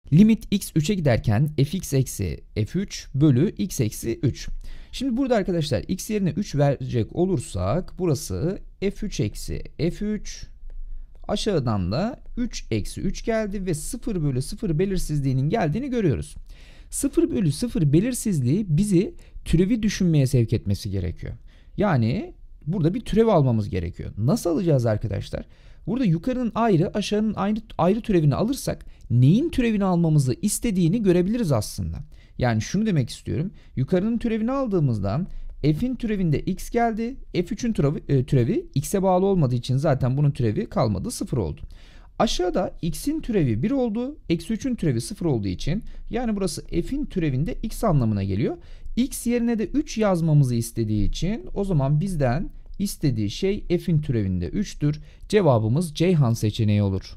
Limit x 3'e giderken fx eksi f3 bölü x eksi 3. Şimdi burada arkadaşlar x yerine 3 verecek olursak burası f3 eksi f3, aşağıdan da 3 eksi 3 geldi ve 0 bölü 0 belirsizliğinin geldiğini görüyoruz. 0 bölü 0 belirsizliği bizi türevi düşünmeye sevk etmesi gerekiyor. Yani burada bir türev almamız gerekiyor. Nasıl alacağız arkadaşlar? Burada yukarının ayrı, aşağının ayrı türevini alırsak neyin türevini almamızı istediğini görebiliriz aslında. Yani şunu demek istiyorum. Yukarının türevini aldığımızda f'in türevinde x geldi. F3'ün türevi x'e bağlı olmadığı için zaten bunun türevi kalmadı, 0 oldu. Aşağıda x'in türevi 1 oldu. Eksi 3'ün türevi 0 olduğu için yani burası f'in türevinde x anlamına geliyor. X yerine de 3 yazmamızı istediği için o zaman bizden istediği şey f'in türevinde 3'tür. Cevabımız Ceyhan seçeneği olur.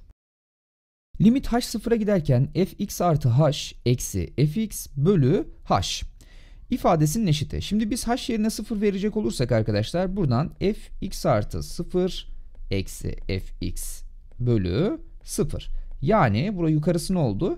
Limit h sıfıra giderken fx artı h eksi fx bölü h ifadesinin eşiti. Şimdi biz h yerine 0 verecek olursak arkadaşlar buradan fx artı 0 eksi fx bölü 0. Yani buraya yukarısı ne oldu?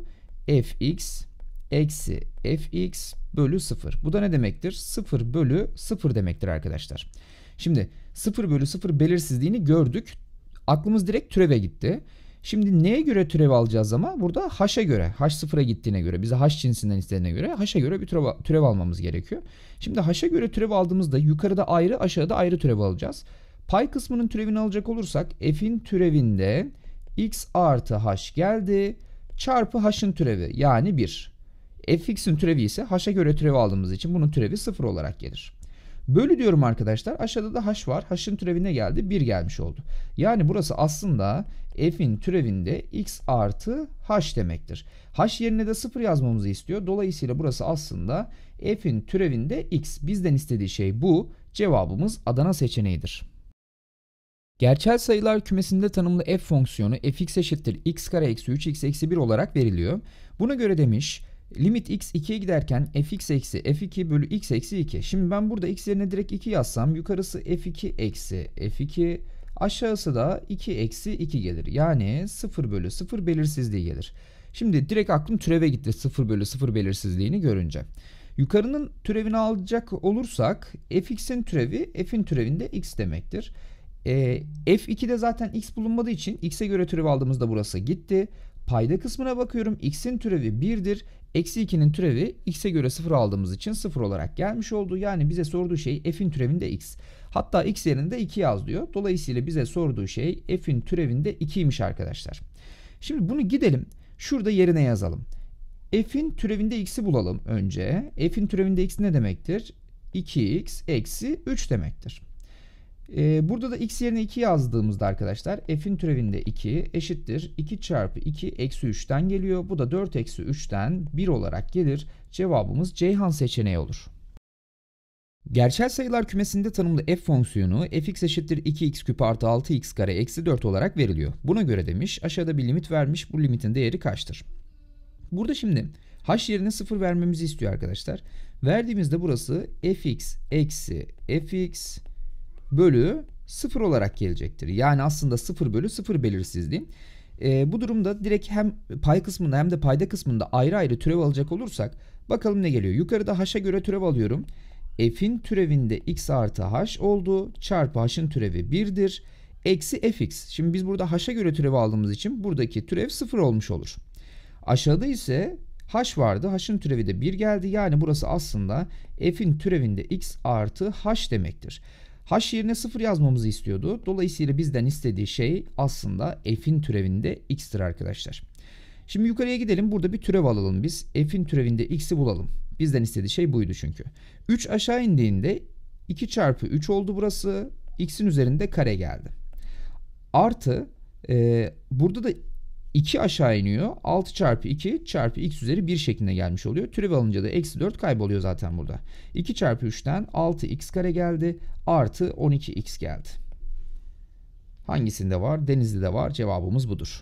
Fx eksi fx bölü 0. Bu da ne demektir? 0 bölü 0 demektir arkadaşlar. Şimdi 0 bölü 0 belirsizliğini gördük. Aklımız direkt türeve gitti. Şimdi neye göre türev alacağız ama? Burada h'a göre. H sıfıra gittiğine göre, bize h cinsinden istediğine göre h'a göre bir türev almamız gerekiyor. Şimdi h'a göre türev aldığımızda yukarıda ayrı, aşağıda ayrı türev alacağız. Pay kısmının türevini alacak olursak f'in türevinde x artı h geldi. Çarpı h'ın türevi yani 1. Fx'in türevi ise h'a göre türev aldığımız için bunun türevi 0 olarak gelir. Bölü diyorum arkadaşlar. Aşağıda da h var. H'ın türevine geldi. 1 gelmiş oldu. Yani burası aslında f'in türevinde x artı h demektir. H yerine de 0 yazmamızı istiyor. Dolayısıyla burası aslında f'in türevinde x. Bizden istediği şey bu. Cevabımız Adana seçeneğidir. Gerçel sayılar kümesinde tanımlı f fonksiyonu fx eşittir x kare eksi 3x eksi 1 olarak veriliyor. Buna göre demiş limit x 2'ye giderken fx eksi f2 bölü x eksi 2. Şimdi ben burada x yerine direkt 2 yazsam yukarısı f2 eksi f2, aşağısı da 2 eksi 2 gelir. Yani 0 bölü 0 belirsizliği gelir. Şimdi direkt aklım türeve gitti 0 bölü 0 belirsizliğini görünce. Yukarının türevini alacak olursak fx'in türevi f'in türevinde x demektir. F2'de zaten x bulunmadığı için x'e göre türev aldığımızda burası gitti. Payda kısmına bakıyorum. X'in türevi 1'dir. Eksi 2'nin türevi x'e göre 0 aldığımız için 0 olarak gelmiş oldu. Yani bize sorduğu şey f'in türevinde x. Hatta x yerine 2 yaz diyor. Dolayısıyla bize sorduğu şey f'in türevinde 2'ymiş arkadaşlar. Şimdi bunu gidelim. Şurada yerine yazalım. F'in türevinde x'i bulalım önce. F'in türevinde x ne demektir? 2x eksi 3 demektir. Burada da x yerine 2 yazdığımızda arkadaşlar f'in türevinde 2 eşittir 2 çarpı 2 eksi 3'ten geliyor. Bu da 4 eksi 3'ten 1 olarak gelir. Cevabımız Ceyhan seçeneği olur. Gerçel sayılar kümesinde tanımlı f fonksiyonu fx eşittir 2x küp artı 6x kare eksi 4 olarak veriliyor. Buna göre demiş aşağıda bir limit vermiş, bu limitin değeri kaçtır? Burada şimdi h yerine 0 vermemizi istiyor arkadaşlar. Verdiğimizde burası fx eksi fx bölü 0 olarak gelecektir. Yani aslında 0 bölü 0 belirsizliği. Bu durumda direkt hem pay kısmında hem de payda kısmında ayrı ayrı türev alacak olursak bakalım ne geliyor. Yukarıda h'a göre türev alıyorum. F'in türevinde x artı h oldu. Çarpı h'ın türevi 1'dir. Eksi fx. Şimdi biz burada h'a göre türev aldığımız için buradaki türev 0 olmuş olur. Aşağıda ise h vardı. H'ın türevi de 1 geldi. Yani burası aslında f'in türevinde x artı h demektir. H yerine 0 yazmamızı istiyordu. Dolayısıyla bizden istediği şey aslında f'in türevinde x'tir arkadaşlar. Şimdi yukarıya gidelim. Burada bir türev alalım biz. F'in türevinde x'i bulalım. Bizden istediği şey buydu çünkü. 3 aşağı indiğinde 2 çarpı 3 oldu burası. X'in üzerinde kare geldi. Artı burada da 2 aşağı iniyor. 6 çarpı 2 çarpı x üzeri 1 şeklinde gelmiş oluyor. Türev alınca da eksi 4 kayboluyor zaten burada. 2 çarpı 3'ten 6x kare geldi. Artı 12x geldi. Hangisinde var? Denizli'de var. Cevabımız budur.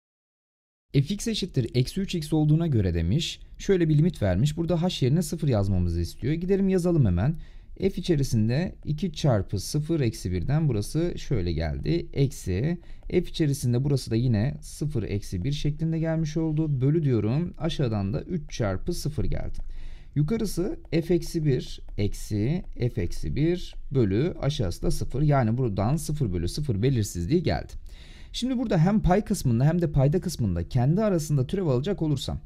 Fx eşittir eksi 3x olduğuna göre demiş. Şöyle bir limit vermiş. Burada h yerine 0 yazmamızı istiyor. Gidelim yazalım hemen. F içerisinde 2 çarpı 0 eksi 1'den burası şöyle geldi. Eksi F içerisinde burası da yine 0 eksi 1 şeklinde gelmiş oldu. Bölü diyorum. Aşağıdan da 3 çarpı 0 geldi. Yukarısı f eksi 1 eksi f eksi 1 bölü aşağısı da 0. Yani buradan 0 bölü 0 belirsizliği geldi. Şimdi burada hem pay kısmında hem de payda kısmında kendi arasında türev alacak olursam,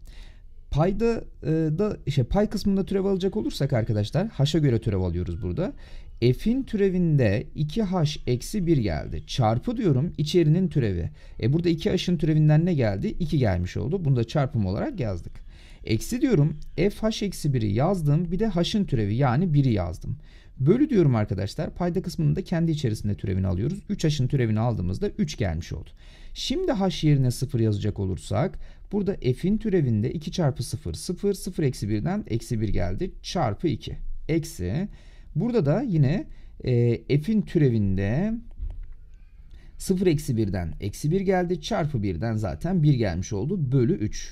pay kısmında türev alacak olursak arkadaşlar, h'a göre türev alıyoruz burada. F'in türevinde 2h eksi 1 geldi. Çarpı diyorum içerinin türevi. Burada 2h'ın türevinden ne geldi? 2 gelmiş oldu. Bunu da çarpım olarak yazdık. Eksi diyorum fh eksi 1'i yazdım. Bir de h'ın türevi yani 1'i yazdım. Bölü diyorum arkadaşlar. Payda kısmını da kendi içerisinde türevini alıyoruz. 3h'ın türevini aldığımızda 3 gelmiş oldu. Şimdi h yerine 0 yazacak olursak burada f'in türevinde 2 çarpı 0 0 0 eksi 1'den eksi 1 geldi. Çarpı 2 eksi. Burada da yine f'in türevinde 0 eksi 1'den eksi 1 geldi. Çarpı 1'den zaten 1 gelmiş oldu. Bölü 3.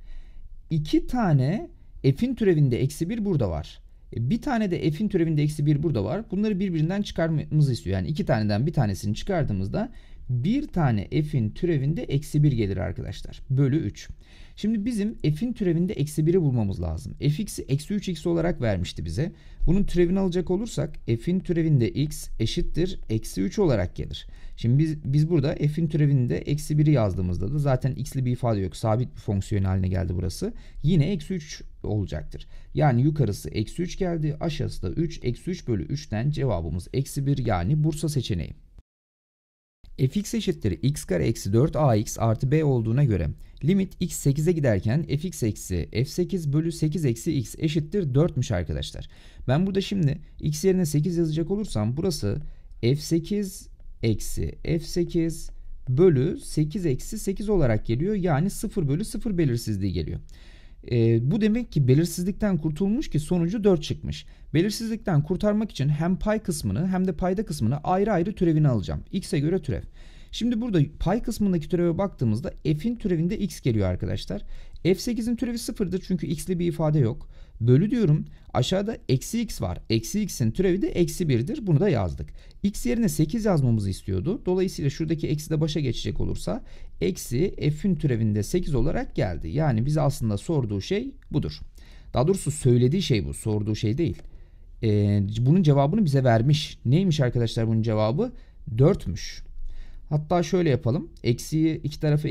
2 tane f'in türevinde eksi 1 burada var. Bir tane de f'in türevinde eksi 1 burada var. Bunları birbirinden çıkarmamızı istiyor. Yani 2 taneden bir tanesini çıkardığımızda bir tane f'in türevinde eksi 1 gelir arkadaşlar. Bölü 3. Şimdi bizim f'in türevinde eksi 1'i bulmamız lazım. fx'i eksi 3x olarak vermişti bize. Bunun türevini alacak olursak f'in türevinde x eşittir eksi 3 olarak gelir. Şimdi biz burada f'in türevinde eksi 1'i yazdığımızda da zaten x'li bir ifade yok. Sabit bir fonksiyon haline geldi burası. Yine eksi 3 olacaktır. Yani yukarısı eksi 3 geldi. Aşağısı da 3. Eksi 3 bölü 3'ten cevabımız eksi 1 yani Bursa seçeneği. Fx eşittir x kare eksi 4ax artı b olduğuna göre limit x 8'e giderken fx eksi f8 bölü 8 eksi x eşittir 4'müş arkadaşlar. Ben burada şimdi x yerine 8 yazacak olursam burası f8 eksi f8 bölü 8 eksi 8 olarak geliyor. Yani 0 bölü 0 belirsizliği geliyor. Bu demek ki belirsizlikten kurtulmuş ki sonucu 4 çıkmış. Belirsizlikten kurtarmak için hem pay kısmını hem de payda kısmını ayrı ayrı türevini alacağım. X'e göre türev. Şimdi burada pay kısmındaki türeve baktığımızda f'in türevinde x geliyor arkadaşlar. f8'in türevi 0'dır çünkü x'li bir ifade yok. Bölü diyorum. Aşağıda eksi x var. Eksi x'in türevi de eksi 1'dir. Bunu da yazdık. X yerine 8 yazmamızı istiyordu. Dolayısıyla şuradaki eksi de başa geçecek olursa eksi f'in türevinde 8 olarak geldi. Yani bize aslında sorduğu şey budur. Daha doğrusu söylediği şey bu. Sorduğu şey değil. Bunun cevabını bize vermiş. Neymiş arkadaşlar bunun cevabı? 4'müş. Hatta şöyle yapalım. Eksiyi iki tarafı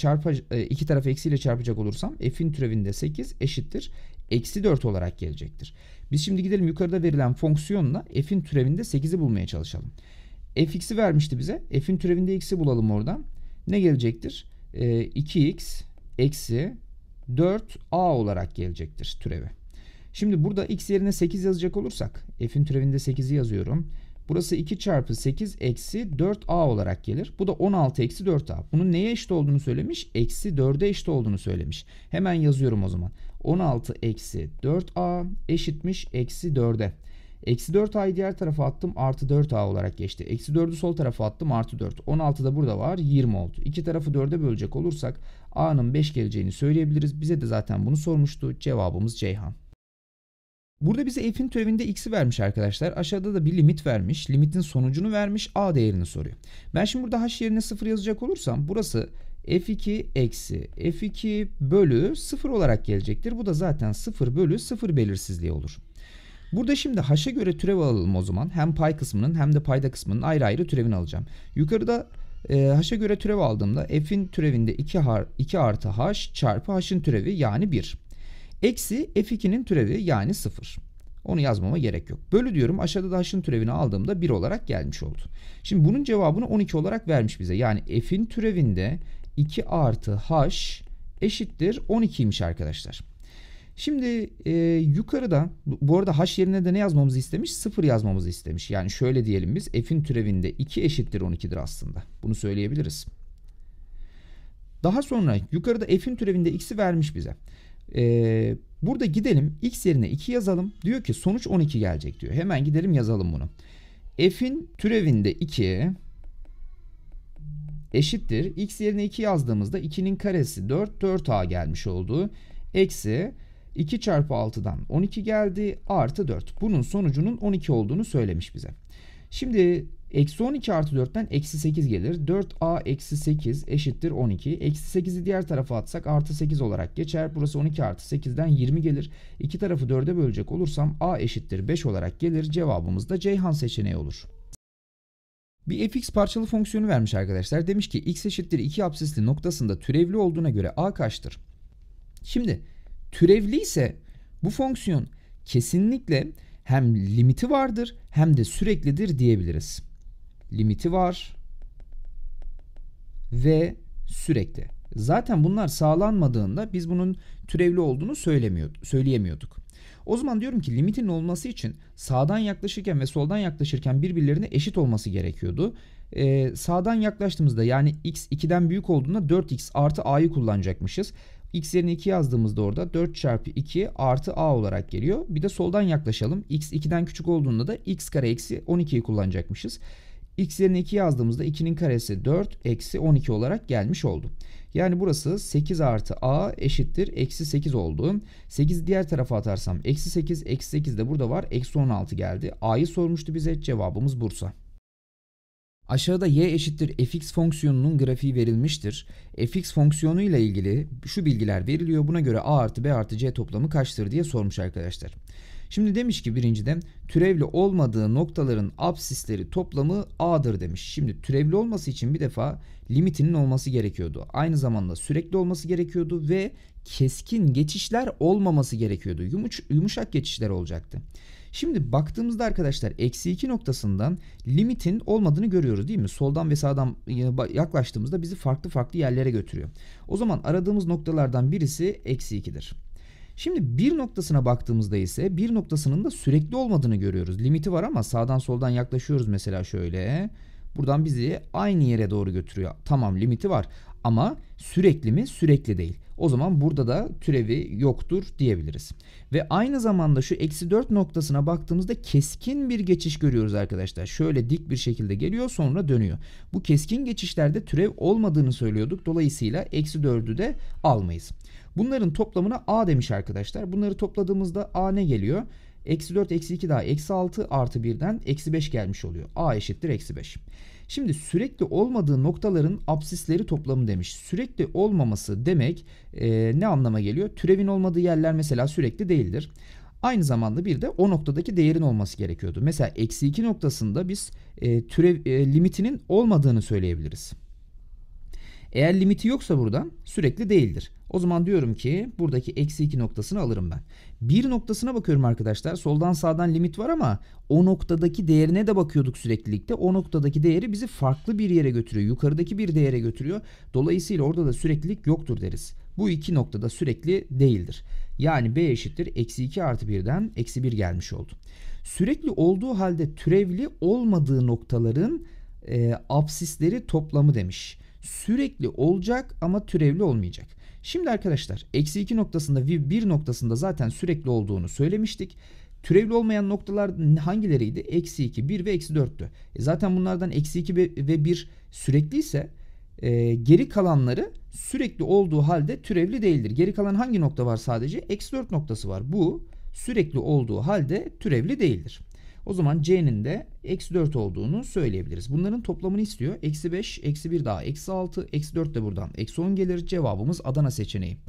eksiyle çarpacak olursam f'in türevinde 8 eşittir eksi 4 olarak gelecektir. Biz şimdi gidelim yukarıda verilen fonksiyonla f'in türevinde 8'i bulmaya çalışalım. fx'i vermişti bize. F'in türevinde x'i bulalım oradan. Ne gelecektir? 2x eksi 4a olarak gelecektir türevi. Şimdi burada x yerine 8 yazacak olursak f'in türevinde 8'i yazıyorum. Burası 2 çarpı 8 eksi 4a olarak gelir. Bu da 16 eksi 4a. Bunun neye eşit olduğunu söylemiş? Eksi 4'e eşit olduğunu söylemiş. Hemen yazıyorum o zaman. 16 eksi 4a eşitmiş eksi 4'e. Eksi 4a'yı diğer tarafa attım. Artı 4a olarak geçti. Eksi 4'ü sol tarafa attım. Artı 4. 16 da burada var. 20 oldu. İki tarafı 4'e bölecek olursak a'nın 5 geleceğini söyleyebiliriz. Bize de zaten bunu sormuştu. Cevabımız Ceyhan. Burada bize f'in türevinde x'i vermiş arkadaşlar. Aşağıda da bir limit vermiş. Limitin sonucunu vermiş. A değerini soruyor. Ben şimdi burada h yerine 0 yazacak olursam burası f2 eksi f2 bölü 0 olarak gelecektir. Bu da zaten 0 bölü 0 belirsizliği olur. Burada şimdi h'a göre türev alalım o zaman. Hem pay kısmının hem de payda kısmının ayrı ayrı türevini alacağım. Yukarıda h'a göre türev aldığımda f'in türevinde 2 artı h çarpı h'ın türevi yani 1. Eksi f2'nin türevi yani 0. Onu yazmama gerek yok. Bölü diyorum, aşağıda da h'ın türevini aldığımda 1 olarak gelmiş oldu. Şimdi bunun cevabını 12 olarak vermiş bize. Yani f'in türevinde 2 artı h eşittir 12'ymiş arkadaşlar. Şimdi yukarıda bu arada h yerine de ne yazmamızı istemiş? 0 yazmamızı istemiş. Yani şöyle diyelim biz f'in türevinde 2 eşittir 12'dir aslında. Bunu söyleyebiliriz. Daha sonra yukarıda f'in türevinde x'i vermiş bize. Burada gidelim x yerine 2 yazalım. Diyor ki sonuç 12 gelecek diyor. Hemen gidelim yazalım bunu. F'in türevinde 2 eşittir. X yerine 2 yazdığımızda 2'nin karesi 4, 4a gelmiş oldu. Eksi 2 çarpı 6'dan 12 geldi. Artı 4. Bunun sonucunun 12 olduğunu söylemiş bize. Şimdi eksi 12 artı 4'ten eksi 8 gelir. 4a eksi 8 eşittir 12. Eksi 8'i diğer tarafa atsak artı 8 olarak geçer. Burası 12 artı 8'den 20 gelir. İki tarafı 4'e bölecek olursam a eşittir 5 olarak gelir. Cevabımız da Ceyhan seçeneği olur. Bir fx parçalı fonksiyonu vermiş arkadaşlar. Demiş ki x eşittir 2 apsisli noktasında türevli olduğuna göre a kaçtır? Şimdi türevli ise bu fonksiyon kesinlikle hem limiti vardır hem de süreklidir diyebiliriz. Limiti var ve sürekli. Zaten bunlar sağlanmadığında biz bunun türevli olduğunu söyleyemiyorduk. O zaman diyorum ki limitin olması için sağdan yaklaşırken ve soldan yaklaşırken birbirlerine eşit olması gerekiyordu. Sağdan yaklaştığımızda yani x 2'den büyük olduğunda 4x artı a'yı kullanacakmışız. X yerine 2 yazdığımızda orada 4 çarpı 2 artı a olarak geliyor. Bir de soldan yaklaşalım. X 2'den küçük olduğunda da x kare eksi 12'yi kullanacakmışız. X yerine 2 yazdığımızda 2'nin karesi 4 eksi 12 olarak gelmiş oldu. Yani burası 8 artı a eşittir eksi 8 oldu. 8 diğer tarafa atarsam eksi 8, eksi 8 de burada var. Eksi 16 geldi. A'yı sormuştu bize. Cevabımız Bursa. Aşağıda y eşittir fx fonksiyonunun grafiği verilmiştir. Fx fonksiyonu ile ilgili şu bilgiler veriliyor. Buna göre a artı b artı c toplamı kaçtır diye sormuş arkadaşlar. Şimdi demiş ki birincide türevli olmadığı noktaların apsisleri toplamı a'dır demiş. Şimdi türevli olması için bir defa limitinin olması gerekiyordu. Aynı zamanda sürekli olması gerekiyordu ve keskin geçişler olmaması gerekiyordu. Yumuşak geçişler olacaktı. Şimdi baktığımızda arkadaşlar eksi 2 noktasından limitin olmadığını görüyoruz değil mi? Soldan ve sağdan yaklaştığımızda bizi farklı farklı yerlere götürüyor. O zaman aradığımız noktalardan birisi eksi 2'dir. Şimdi bir noktasına baktığımızda ise bir noktasının da sürekli olmadığını görüyoruz. Limiti var ama sağdan soldan yaklaşıyoruz mesela şöyle. Buradan bizi aynı yere doğru götürüyor. Tamam limiti var ama sürekli mi? Sürekli değil. O zaman burada da türevi yoktur diyebiliriz. Ve aynı zamanda şu eksi 4 noktasına baktığımızda keskin bir geçiş görüyoruz arkadaşlar. Şöyle dik bir şekilde geliyor sonra dönüyor. Bu keskin geçişlerde türev olmadığını söylüyorduk. Dolayısıyla eksi 4'ü de almayız. Bunların toplamına a demiş arkadaşlar. Bunları topladığımızda a ne geliyor? Eksi 4 eksi 2 daha eksi 6 artı 1'den eksi 5 gelmiş oluyor. A eşittir eksi 5. Şimdi sürekli olmadığı noktaların apsisleri toplamı demiş. Sürekli olmaması demek ne anlama geliyor? Türevin olmadığı yerler mesela sürekli değildir. Aynı zamanda bir de o noktadaki değerin olması gerekiyordu. Mesela eksi 2 noktasında biz limitinin olmadığını söyleyebiliriz. Eğer limiti yoksa buradan sürekli değildir. O zaman diyorum ki buradaki eksi 2 noktasını alırım ben. Bir noktasına bakıyorum arkadaşlar. Soldan sağdan limit var ama o noktadaki değerine de bakıyorduk süreklilikte. O noktadaki değeri bizi farklı bir yere götürüyor. Yukarıdaki bir değere götürüyor. Dolayısıyla orada da süreklilik yoktur deriz. Bu iki noktada sürekli değildir. Yani b eşittir eksi 2 artı 1'den eksi 1 gelmiş oldu. Sürekli olduğu halde türevli olmadığı noktaların apsisleri toplamı demiş. Sürekli olacak ama türevli olmayacak. Şimdi arkadaşlar eksi 2 noktasında ve 1 noktasında zaten sürekli olduğunu söylemiştik. Türevli olmayan noktalar hangileriydi? Eksi 2, 1 ve eksi 4'tü. Zaten bunlardan eksi 2 ve 1 sürekli ise geri kalanları sürekli olduğu halde türevli değildir. Geri kalan hangi nokta var sadece? Eksi 4 noktası var. Bu sürekli olduğu halde türevli değildir. O zaman c'nin de eksi 4 olduğunu söyleyebiliriz. Bunların toplamını istiyor. Eksi 5, eksi 1 daha eksi 6, eksi 4 de buradan eksi 10 gelir. Cevabımız Adana seçeneği.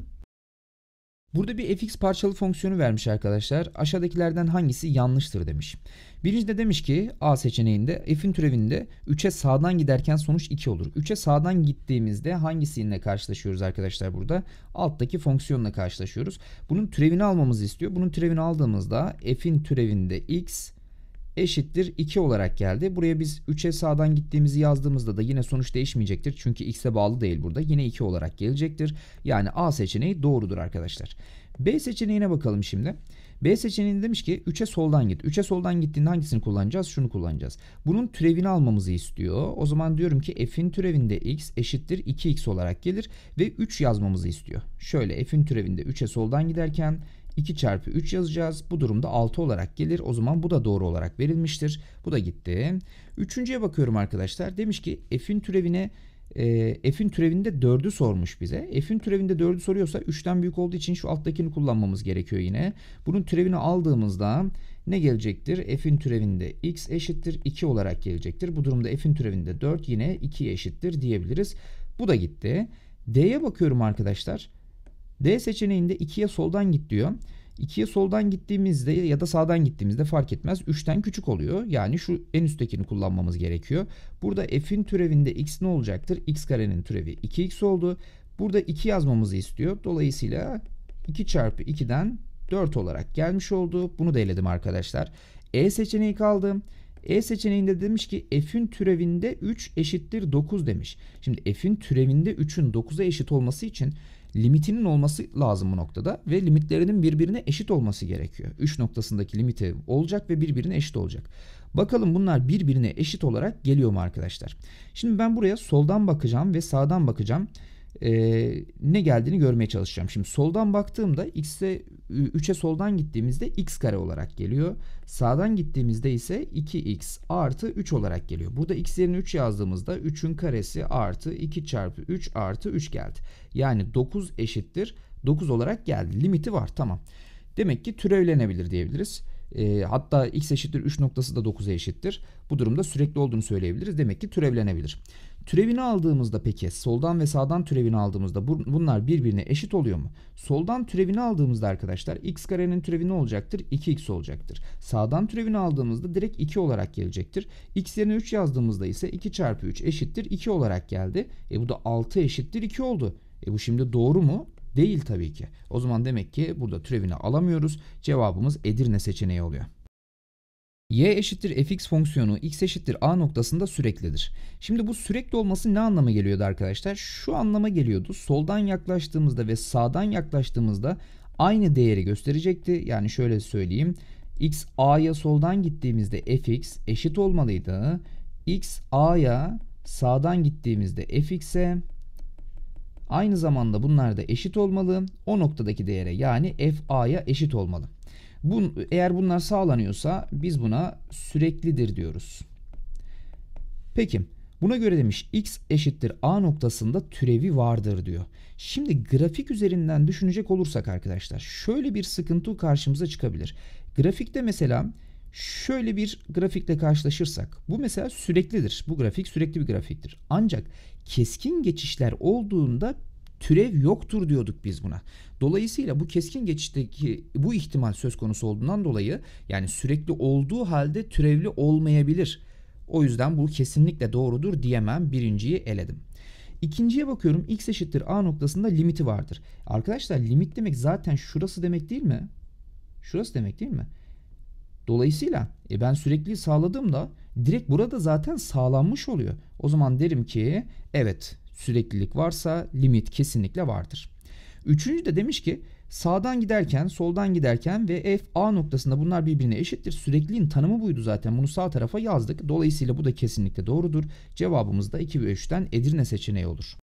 Burada bir fx parçalı fonksiyonu vermiş arkadaşlar. Aşağıdakilerden hangisi yanlıştır demiş. Birincide demiş ki A seçeneğinde f'in türevinde 3'e sağdan giderken sonuç 2 olur. 3'e sağdan gittiğimizde hangisiyle karşılaşıyoruz arkadaşlar burada? Alttaki fonksiyonla karşılaşıyoruz. Bunun türevini almamızı istiyor. Bunun türevini aldığımızda f'in türevinde x eşittir 2 olarak geldi. Buraya biz 3'e sağdan gittiğimizi yazdığımızda da yine sonuç değişmeyecektir. Çünkü x'e bağlı değil burada. Yine 2 olarak gelecektir. Yani A seçeneği doğrudur arkadaşlar. B seçeneğine bakalım şimdi. B seçeneğinde demiş ki 3'e soldan git. 3'e soldan gittiğinde hangisini kullanacağız? Şunu kullanacağız. Bunun türevini almamızı istiyor. O zaman diyorum ki f'in türevinde x eşittir 2x olarak gelir ve 3 yazmamızı istiyor. Şöyle f'in türevinde 3'e soldan giderken 2 çarpı 3 yazacağız. Bu durumda 6 olarak gelir. O zaman bu da doğru olarak verilmiştir. Bu da gitti. Üçüncüye bakıyorum arkadaşlar. Demiş ki f'in türevine F'in türevinde 4'ü sormuş bize. F'in türevinde 4'ü soruyorsa 3'ten büyük olduğu için şu alttakini kullanmamız gerekiyor yine. Bunun türevini aldığımızda ne gelecektir? F'in türevinde x eşittir 2 olarak gelecektir. Bu durumda F'in türevinde 4 yine 2'ye eşittir diyebiliriz. Bu da gitti. D'ye bakıyorum arkadaşlar. D seçeneğinde 2'ye soldan git diyor. 2'ye soldan gittiğimizde ya da sağdan gittiğimizde fark etmez. 3'ten küçük oluyor. Yani şu en üsttekini kullanmamız gerekiyor. Burada f'in türevinde x ne olacaktır? X karenin türevi 2x oldu. Burada 2 yazmamızı istiyor. Dolayısıyla 2 çarpı 2'den 4 olarak gelmiş oldu. Bunu da eledim arkadaşlar. E seçeneği kaldı. E seçeneğinde demiş ki f'in türevinde 3 eşittir 9 demiş. Şimdi f'in türevinde 3'ün 9'a eşit olması için limitinin olması lazım bu noktada ve limitlerinin birbirine eşit olması gerekiyor. 3 noktasındaki limiti olacak ve birbirine eşit olacak. Bakalım bunlar birbirine eşit olarak geliyor mu arkadaşlar? Şimdi ben buraya soldan bakacağım ve sağdan bakacağım. Ne geldiğini görmeye çalışacağım. Şimdi soldan baktığımda x'e 3'e soldan gittiğimizde x kare olarak geliyor. Sağdan gittiğimizde ise 2x artı 3 olarak geliyor. Burada x yerine 3 yazdığımızda 3'ün karesi artı 2 çarpı 3 artı 3 geldi. Yani 9 eşittir 9 olarak geldi. Limiti var, tamam. Demek ki türevlenebilir diyebiliriz. Hatta x eşittir 3 noktası da 9'a eşittir. Bu durumda sürekli olduğunu söyleyebiliriz. Demek ki türevlenebilir. Türevini aldığımızda peki soldan ve sağdan türevini aldığımızda bunlar birbirine eşit oluyor mu? Soldan türevini aldığımızda arkadaşlar x karenin türevi ne olacaktır? 2x olacaktır. Sağdan türevini aldığımızda direkt 2 olarak gelecektir. X yerine 3 yazdığımızda ise 2 çarpı 3 eşittir 2 olarak geldi. Bu da 6 eşittir 2 oldu. Bu şimdi doğru mu? Değil tabii ki. O zaman demek ki burada türevini alamıyoruz. Cevabımız Edirne seçeneği oluyor. Y eşittir fx fonksiyonu x eşittir a noktasında süreklidir. Şimdi bu sürekli olması ne anlama geliyordu arkadaşlar? Şu anlama geliyordu. Soldan yaklaştığımızda ve sağdan yaklaştığımızda aynı değeri gösterecekti. Yani şöyle söyleyeyim. X a'ya soldan gittiğimizde fx eşit olmalıydı. X a'ya sağdan gittiğimizde fx'e aynı zamanda bunlar da eşit olmalı. O noktadaki değere yani f a'ya eşit olmalı. Eğer bunlar sağlanıyorsa biz buna süreklidir diyoruz. Peki buna göre demiş x eşittir a noktasında türevi vardır diyor. Şimdi grafik üzerinden düşünecek olursak arkadaşlar şöyle bir sıkıntı karşımıza çıkabilir. Grafikte mesela şöyle bir grafikle karşılaşırsak bu mesela süreklidir. Bu grafik sürekli bir grafiktir. Ancak keskin geçişler olduğunda türev yoktur diyorduk biz buna. Dolayısıyla bu keskin geçişteki bu ihtimal söz konusu olduğundan dolayı yani sürekli olduğu halde türevli olmayabilir. O yüzden bu kesinlikle doğrudur diyemem. Birinciyi eledim. İkinciye bakıyorum. X eşittir a noktasında limiti vardır. Arkadaşlar limit demek zaten şurası demek değil mi? Şurası demek değil mi? Dolayısıyla ben sürekli sağladığımda direkt burada zaten sağlanmış oluyor. O zaman derim ki evet süreklilik varsa limit kesinlikle vardır. Üçüncü de demiş ki sağdan giderken soldan giderken ve f a noktasında bunlar birbirine eşittir. Sürekliliğin tanımı buydu zaten. Bunu sağ tarafa yazdık. Dolayısıyla bu da kesinlikle doğrudur. Cevabımız da 2 ve 3'ten Edirne seçeneği olur.